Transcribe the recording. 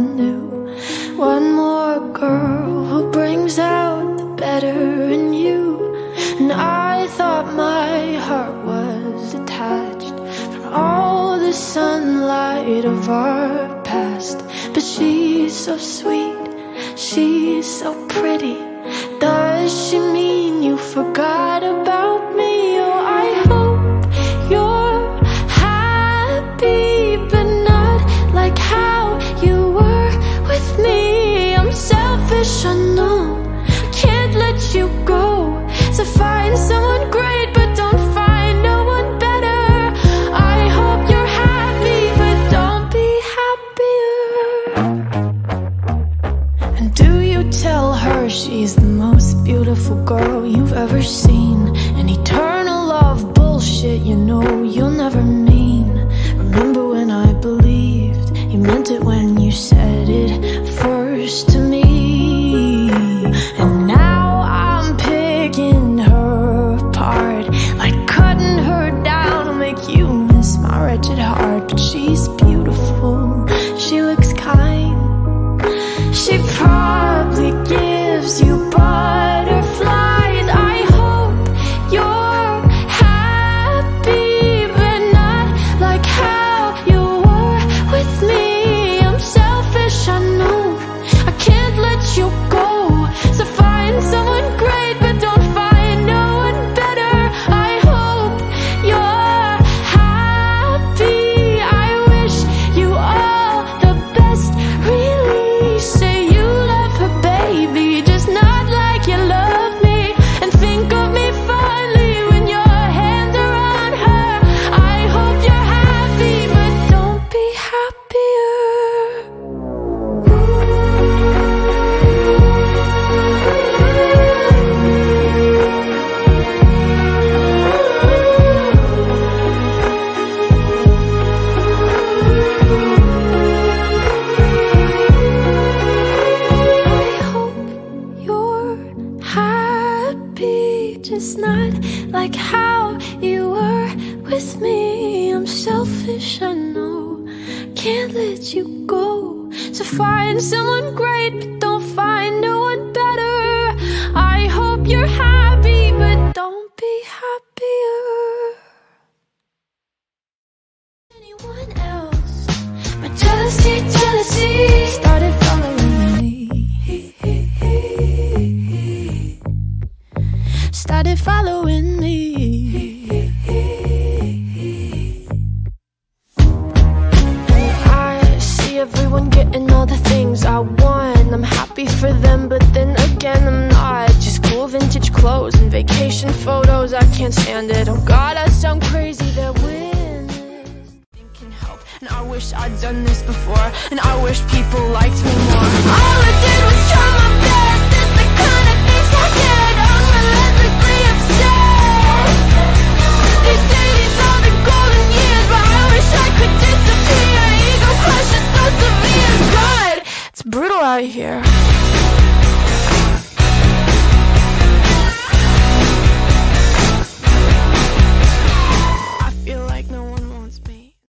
new. One more girl who brings out the better in you. And I thought my heart was detached from all the sunlight of our past. But she's so sweet, she's so pretty. Does she mean you forgot about me? Oh, I hope you're happy, but not like how you were with me. I'm selfish, I know, can't let you go. So find someone great, but don't find no one better. I hope you're happy, but don't be happier. And do you tell her she's the most beautiful girl you've ever seen? An eternal love bullshit, you know you'll never mean. Remember when I believed you meant it when you said it first to me? And now I'm picking her apart, like cutting her down to make you miss my wretched heart. But she's beautiful, she looks kind, she probably gives you butterflies. I hope you're happy, but not like how you were with me. I'm selfish, I know, I can't let you go. So find someone great, but don't find no one better. I hope you're happy. I wish you all the best, really. Say you love her, baby, just not like you love me. And think of me fondly when your hands are on her. I hope you're happy, but don't be happier. I hope you're happy, just not like how you were with me. I'm selfish, I know, can't let you go. So find someone great, but don't find no one better. I hope you're happy, but don't be happier. Anyone else, but jealousy, jealousy started following me. Started following me. I see everyone getting all the things I want. I'm happy for them, but then again I'm not. Just cool vintage clothes and vacation photos, I can't stand it. Oh God, I sound crazy, that win can help. And I wish I'd done this before, and I wish people liked me more. All I did was try my best, it's the kind of things I get. I'm relentlessly obsessed. They say these are the golden years, but I wish I could disappear. Ego crush is so severe. God, it's brutal out here.